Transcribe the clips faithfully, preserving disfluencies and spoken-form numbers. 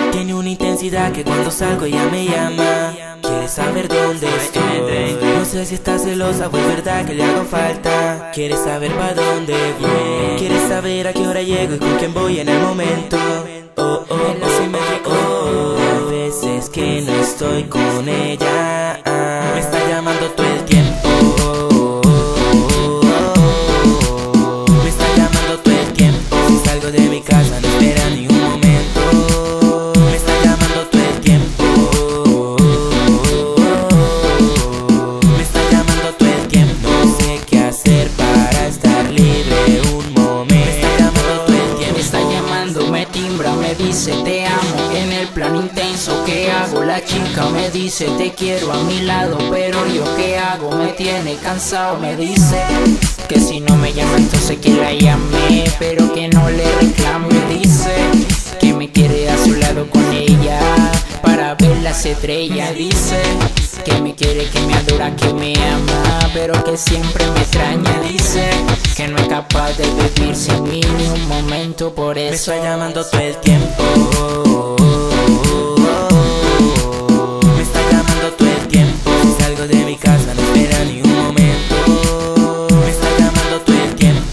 Tiene una intensidad que cuando salgo ella me llama. Quiere saber dónde estoy. No sé si está celosa o es verdad que le hago falta. Quiere saber pa' dónde voy. Quiere saber a qué hora llego y con quién voy en el momento. Oh, oh, oh, oh, oh. A veces que no estoy con ella, me está llamando todo el tiempo. Me está llamando todo el tiempo. Si salgo de mi casa no espera ni un momento. Me está llamando todo el tiempo. Me está llamando todo el tiempo. No sé qué hacer para estar libre un momento. Me está llamando todo el tiempo. Me está llamando, me timbra, me dice te amo. En el plan intenso que hago, la chica me dice te quiero a mi lado, pero yo qué hago, me tiene cansado. Me dice que si no me llama entonces que la llame, pero que no le reclame. Dice que me quiere a su lado con ella para ver las estrellas. Dice que me quiere, que me adora, que me ama, pero que siempre me extraña. Dice que no es capaz de vivir sin mí ni un momento, por eso me está llamando todo el tiempo. Me está llamando todo el tiempo. Si salgo de mi casa no espera ni un momento. Me está llamando todo el tiempo.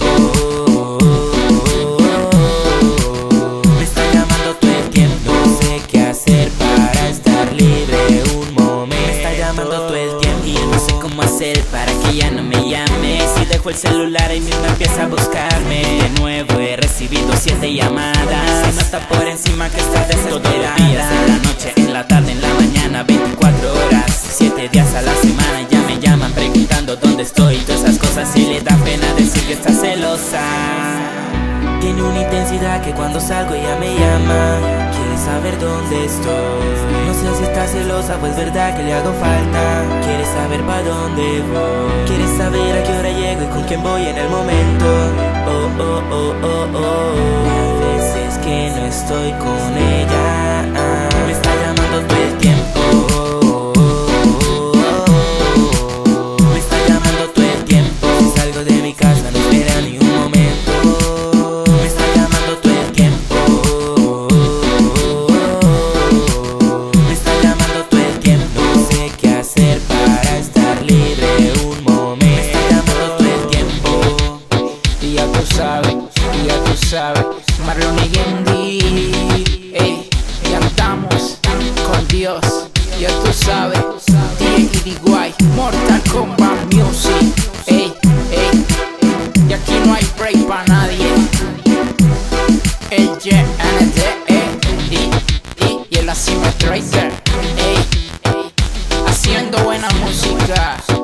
Me está llamando todo el tiempo. No sé qué hacer para estar libre un momento. Me está llamando todo el tiempo y yo no sé cómo hacer para que ella no me llame. Si dejo el celular y mismo empieza a buscarme. De nuevo he recibido siete llamadas. Se nota por encima que estás desesperada. Todos los días, en la noche, en la tarde, en la mañana, veinticuatro horas, siete días a la semana. Ya me llaman preguntando dónde estoy y todas esas cosas, y le da pena decir que está celosa. Tiene una intensidad que cuando salgo ella me llama. Quiere saber dónde estoy. No sé si está celosa o es verdad que le hago falta. Quiere saber pa' dónde voy. Quiere saber a qué hora llego y con quién voy en el momento. Oh, oh, oh, oh, oh. A veces que no estoy con ella, me está llamando todo el tiempo. Me está llamando todo el tiempo. Si salgo de mi casa no espera ni un momento. Me está llamando todo el tiempo. Me está llamando todo el tiempo. No sé qué hacer para estar libre un momento. Me está llamando todo el tiempo. Y ya tú sabes, y ya tú sabes, Marlon y Gendy, ey, ya estamos con Dios, ya tú sabes, D y D Y, Mortal Kombat Music, ey, ey, y aquí no hay break para nadie. El J N D, ey, y, y, y el Asima Tracer, ey, ey, haciendo buena música.